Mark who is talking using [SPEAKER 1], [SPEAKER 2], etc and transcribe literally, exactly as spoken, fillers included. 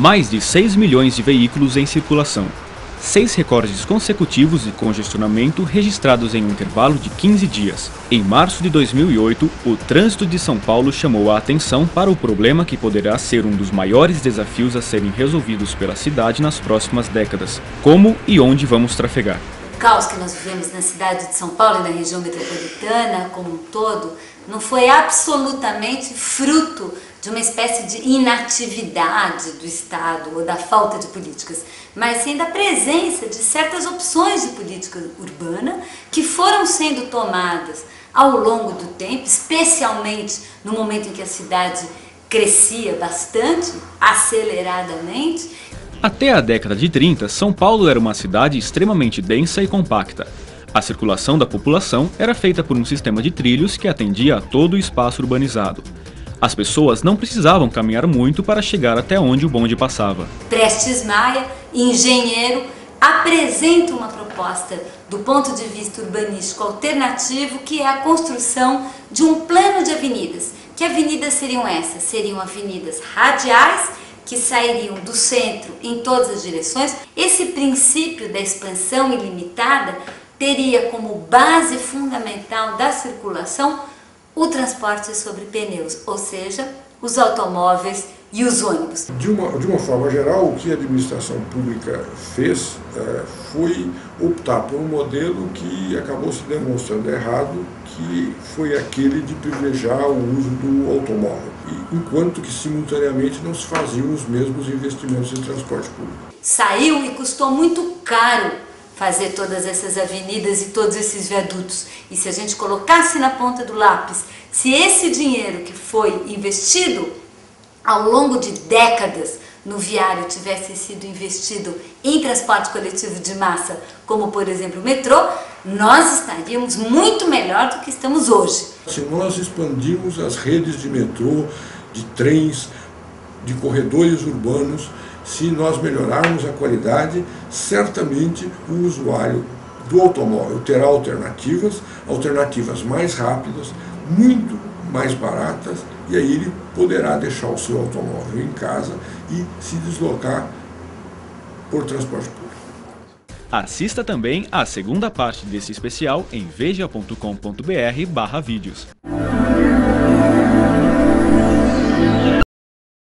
[SPEAKER 1] Mais de seis milhões de veículos em circulação. Seis recordes consecutivos de congestionamento registrados em um intervalo de quinze dias. Em março de dois mil e oito, o trânsito de São Paulo chamou a atenção para o problema que poderá ser um dos maiores desafios a serem resolvidos pela cidade nas próximas décadas. Como e onde vamos trafegar?
[SPEAKER 2] O caos que nós vivemos na cidade de São Paulo e na região metropolitana como um todo não foi absolutamente fruto de uma espécie de inatividade do Estado ou da falta de políticas, mas sim da presença de certas opções de política urbana que foram sendo tomadas ao longo do tempo, especialmente no momento em que a cidade crescia bastante, aceleradamente.
[SPEAKER 1] Até a década de trinta, São Paulo era uma cidade extremamente densa e compacta. A circulação da população era feita por um sistema de trilhos que atendia a todo o espaço urbanizado. As pessoas não precisavam caminhar muito para chegar até onde o bonde passava.
[SPEAKER 2] Prestes Maia, engenheiro, apresenta uma proposta do ponto de vista urbanístico alternativo, que é a construção de um plano de avenidas. Que avenidas seriam essas? Seriam avenidas radiais, que sairiam do centro em todas as direções. Esse princípio da expansão ilimitada teria como base fundamental da circulação o transporte sobre pneus, ou seja, os automóveis e os ônibus.
[SPEAKER 3] De uma, de uma forma geral, o que a administração pública fez é, foi optar por um modelo que acabou se demonstrando errado, que foi aquele de privilegiar o uso do automóvel, e, enquanto que simultaneamente não se faziam os mesmos investimentos em transporte público.
[SPEAKER 2] Saiu e custou muito caro fazer todas essas avenidas e todos esses viadutos. E se a gente colocasse na ponta do lápis, se esse dinheiro que foi investido ao longo de décadas no viário tivesse sido investido em transporte coletivo de massa, como por exemplo o metrô, nós estaríamos muito melhor do que estamos hoje.
[SPEAKER 3] Se nós expandirmos as redes de metrô, de trens, de corredores urbanos, se nós melhorarmos a qualidade, certamente o usuário do automóvel terá alternativas, alternativas mais rápidas, muito mais baratas, e aí ele poderá deixar o seu automóvel em casa e se deslocar por transporte público.
[SPEAKER 1] Assista também a segunda parte desse especial em veja ponto com ponto br barra vídeos.